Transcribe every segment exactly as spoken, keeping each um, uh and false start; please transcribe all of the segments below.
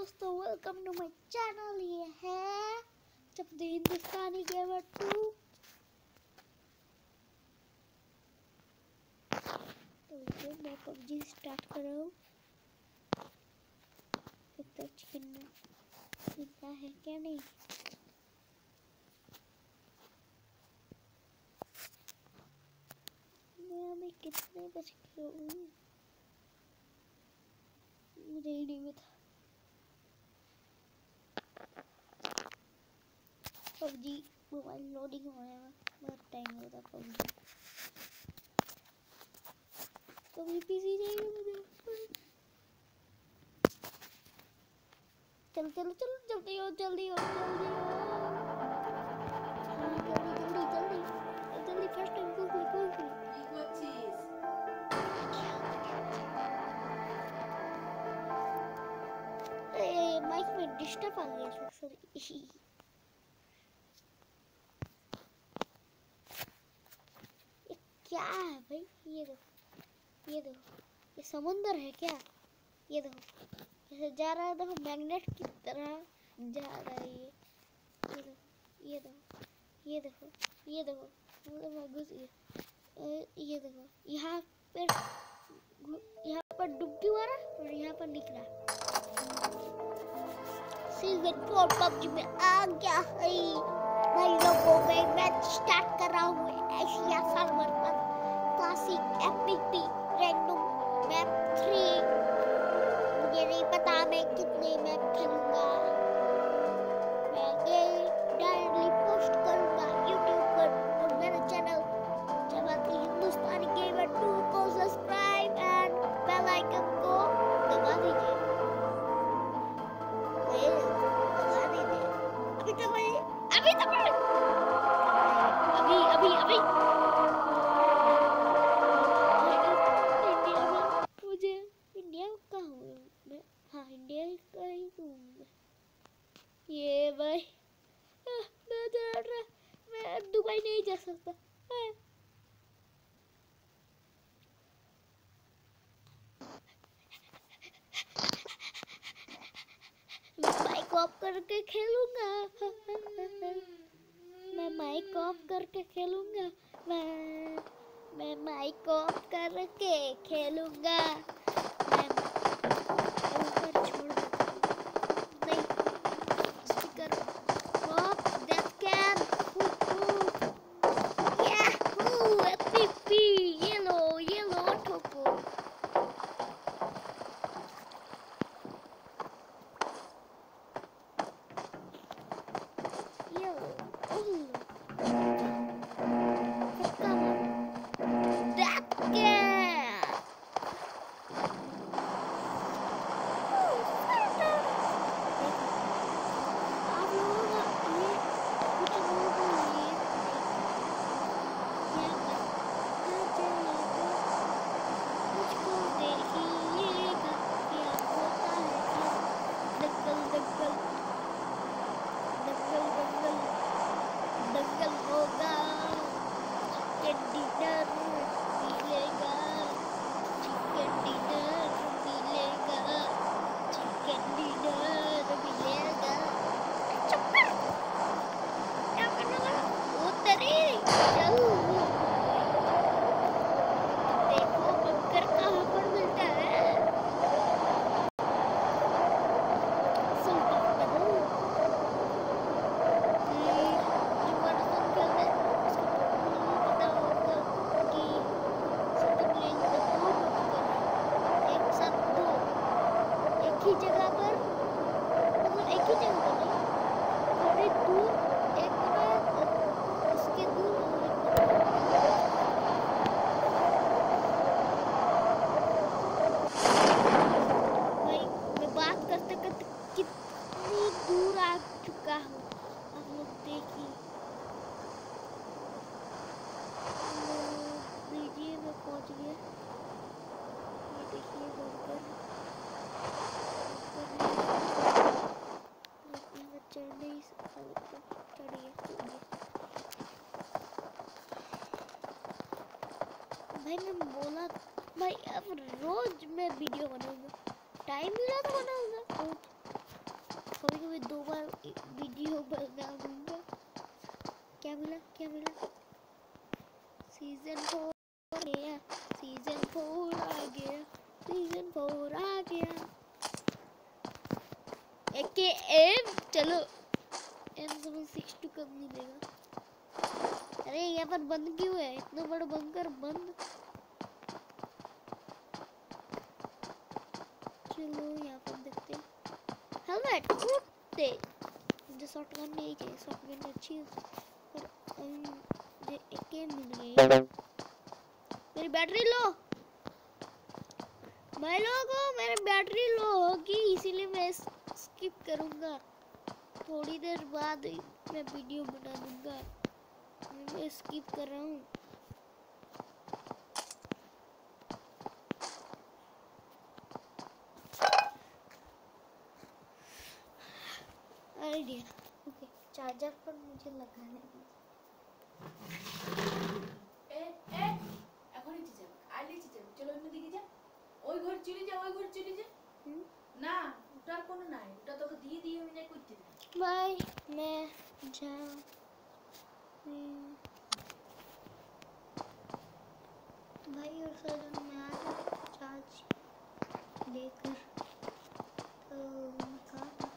दोस्तों, welcome to my channel. ये है जब द हिंदुस्तानी गेमर टू। तो ये मैं पबजी स्टार्ट कर रहा हूँ। तो चिकन इतना है क्या? नहीं, मैं अभी कितने बच गया हूँ मुझे ही नहीं पता। पबजी मोबाइल लोडिंग होने में बहुत टाइम होता। पबजी कभी पीसी चाहिए मुझे। चल चल चल जल्दी हो जल्दी हो जल्दी हो। हाँ जल्दी जल्दी जल्दी जल्दी फर्स्ट टाइम कुछ कुछ ए माइक में डिस्टर्ब आ गया सॉरी। क्या है भाई? ये देखो ये देखो ये समुंदर है क्या? ये देखो जैसे जा रहा है, देखो मैग्नेट की तरह जा रहा है। ये ये देखो ये देखो ये देखो ये देखो मतलब मैं घुस गया। ये देखो यहाँ पर यहाँ पर डुबकी मारा और यहाँ पर निकला। सीजन फोर पबजी में आ गया है भाई लोगों। मैं मैच स्टार्ट कर रहा हूँ एशिया सर्वर पर। Classic epic random map three. मुझे नहीं पता मैं कितने मैप खेलूंगा। मैं ये डायरेक्टली पोस्ट करूंगा यूट्यूब पर और मेरा चैनल जवाती हिंदुस्तानी गेमर टू को सब्सक्राइब एंड बेल आइकन को दबा दीजिए। दबा दीजिए अभी तो भाई अभी तो भाई अभी अभी अभी ये भाई मैं जा रहा, मैं दुबई नहीं जा सकता। मैं माइक ऑफ करके खेलूंगा। मैं माइक ऑफ करके खेलूंगा। मैं मैं माइक ऑफ करके खेलूंगा। मैं ऊपर छोड़ नहीं speaker off that can yahoo APP yellow yellow ठोको। Yellow oh come on that can. एक ही जगह पर मतलब एक ही जगह पर नहीं, थोड़ी दूर एक बनाया उसके दूर भाई मैं बात करते करते कितनी दूर आ चुका हूँ आप लोग देखिए। लीजिए मैं पहुँच गया। ये देखिए बंकर चढ़ नहीं सकता। चढ़िए भाई मैं बोला भाई अब रोज मैं वीडियो बनाऊंगा। टाइम मिला तो बनाऊंगा रोज। कभी कभी दो बार वीडियो बना दूंगा। क्या मिला क्या मिला? सीजन फोर आ गया, सीजन फोर आ गया, सीजन फोर आ गया। एक एम चलो एम सेवन सिक्स टू कब मिलेगा? अरे यहाँ पर बंद क्यों है? इतना बड़ा बंकर बंद। चलो यहाँ पर देखते हैं। हेलमेट दे। मुझे शॉटगन नहीं चाहिए, शॉटगन अच्छी है पर मुझे एक एम मिल गई। मेरी बैटरी लो, भाई लोगों मेरी बैटरी लो होगी इसीलिए मैं स्किप करूंगा। थोड़ी देर बाद मैं वीडियो बना दूंगा। मैं स्किप कर रहा हूँ। आइडिया ओके, चार्जर पर मुझे लगाने दीजिए। এ এ এখনই চিচে আইলে চিচে চলো অন্যদিকে যা। ওই ঘর চলে যা, ওই ঘর চলে যা। হুম না ওটার কোনো নাই, ওটা তোকে দিয়ে দিয়ে আমি নাই করতে না। बाय मैं जा भाई और सजन में आ चार्ज लेकर तो कहाँ था?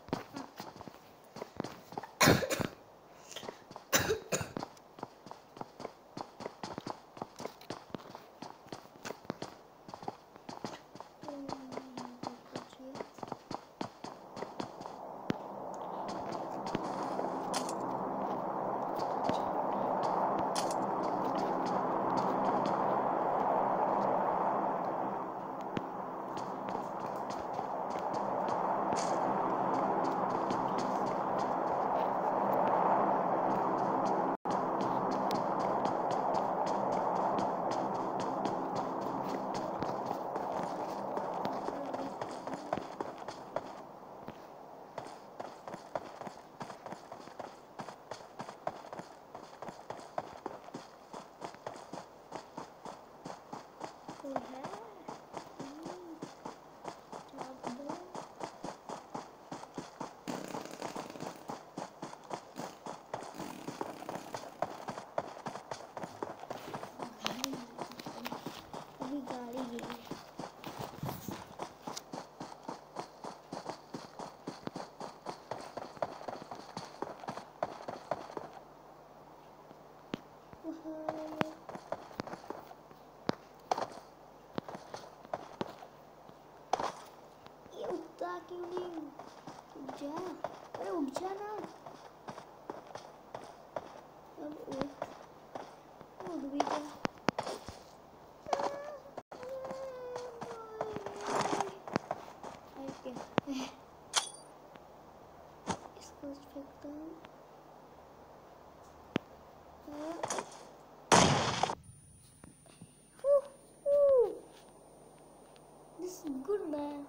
ये उठता क्यों नहीं? उठ जा, अरे उठ जा ना। अब उठ, उठ भी जा। इसको फेंकता हूँ। This is good, man.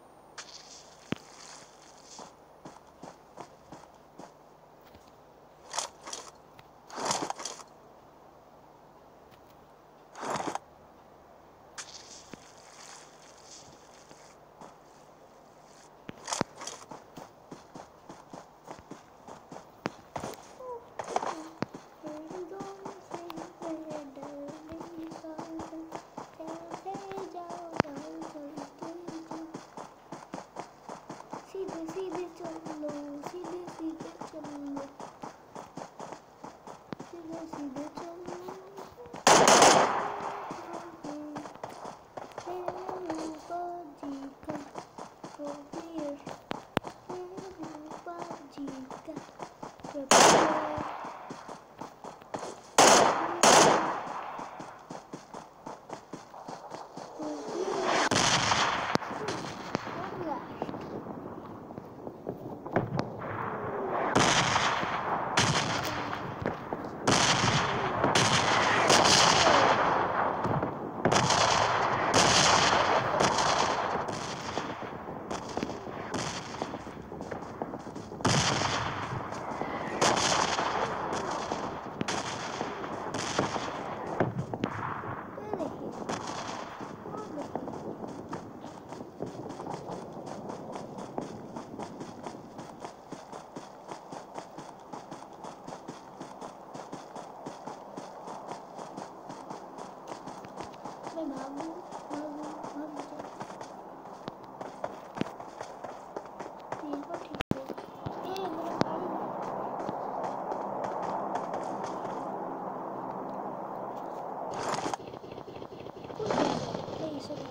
सीधे चलो, सीधे सीधे चलो, सीधे सीधे चलो। बाजी का प्रोपेयर, बाजी का प्रोपेयर। मैं भागू भागू भाग जा। ये तो ठीक है। ए मेरा गाड़ी नहीं सर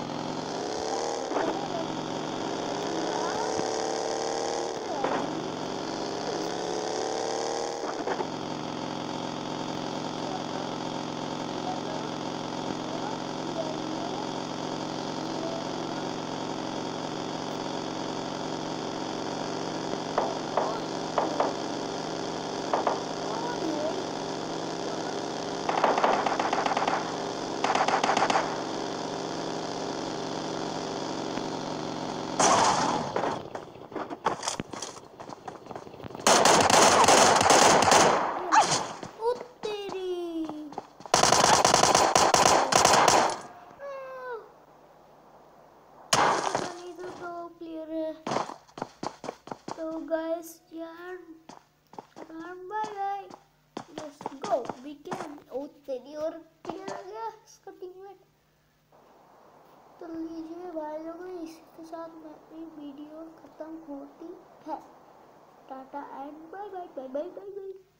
तो guys यार bye bye let's go we can ओ तेरी और क्लियर आ गया इसका टीममेट। तो लीजिए भाई लोगों इसी के साथ मेरी वीडियो खत्म होती है। Ta-ta and bye bye bye bye bye bye.